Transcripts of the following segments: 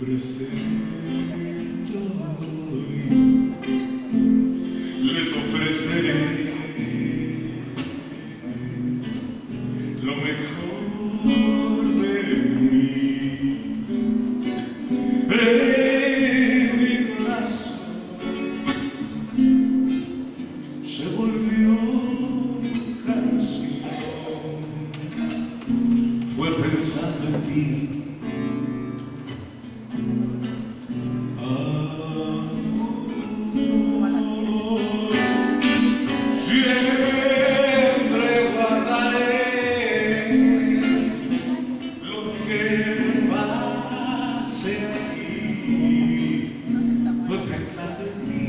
presento hoy, les ofreceré lo mejor de mí. Mi corazón se volvió canción, fue pensando en ti. Siempre guardaré lo que pase aquí, fue pensando en ti.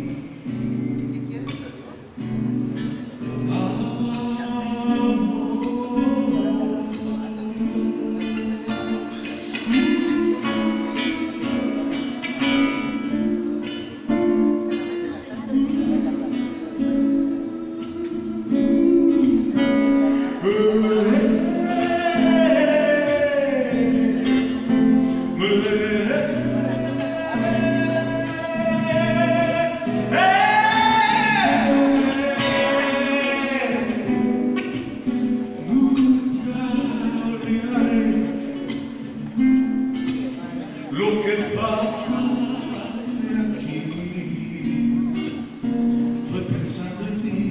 Lo que pase aquí, fue pensando en ti.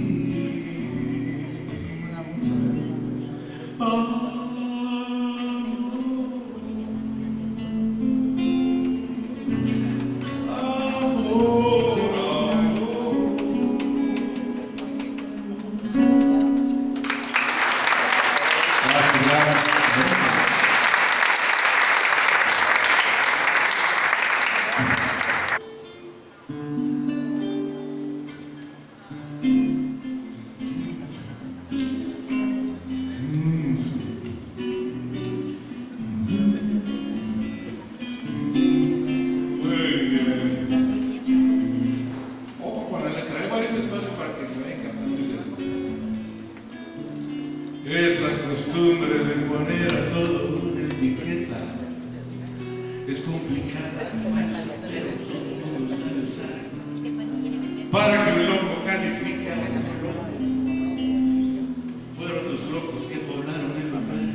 Esa costumbre de poner a todo una etiqueta es complicada, falsa, pero todo el mundo sabe usar para que un loco califique a otro loco. Fueron los locos que poblaron el lugar.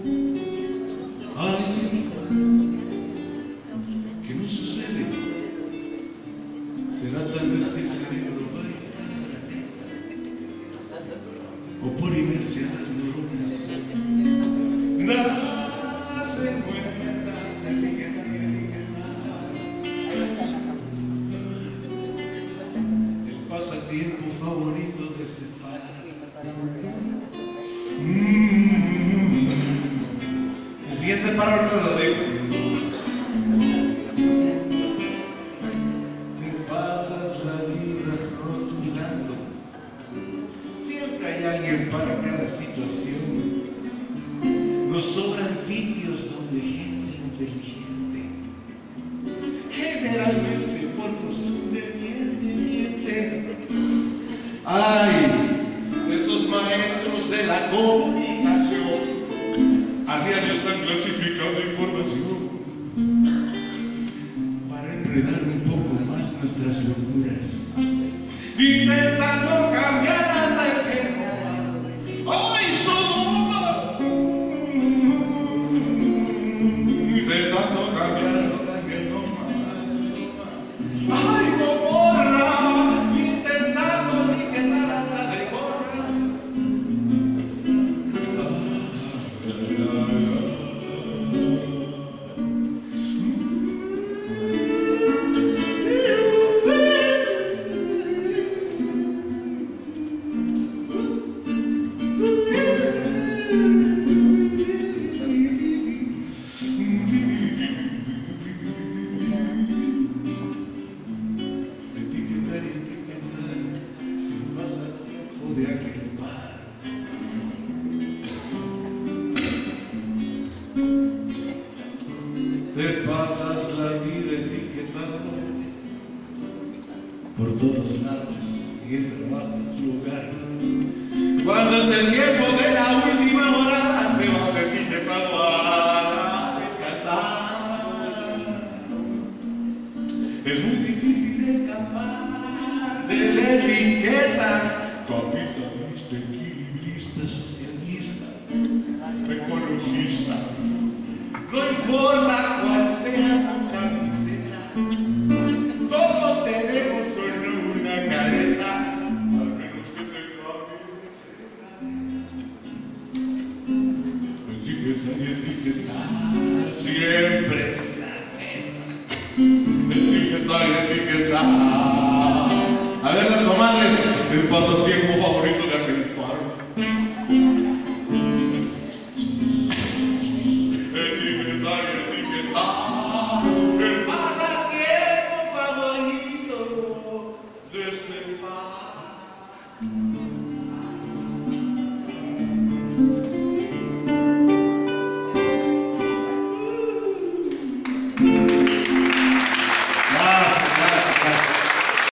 Ay, ¿qué nos sucede? ¿Será tal vez que el cerebro va en cámara lenta? ¿O por inercia las neuronas nacen muertas, se etiquetan y etiquetan? El pasatiempo favorito de ese par. El siguiente paro ahorita lo digo. Te pasas la vida rotulando. Siempre hay alguien para cada situación. Nos sobran sitios donde gente inteligente, generalmente por costumbre, miente. Ay, esos maestros de la comunicación a diario están clasificando información para enredar un poco más nuestras locuras, intentando cambiar hasta el genoma. ¡Ay, Sodoma! Intentando cambiar hasta el genoma. ¡Ay, Gomorra! Intentando etiquetar hasta de gorra. De aquel par. Te pasas la vida etiquetado por todos lados y el trabajo en tu hogar. Cuando es el tiempo de la última hora, te vas etiquetado a descansar. Es muy difícil escapar de la etiqueta capitalista, equilibrista, socialista, ecologista. No importa cuál sea tu camiseta, todos tenemos solo una careta, al menos que te cambie etiquetar y etiquetar siempre es la neta. Etiquetar y etiquetar. A ver las comadres, el pasatiempo favorito de aquel paro.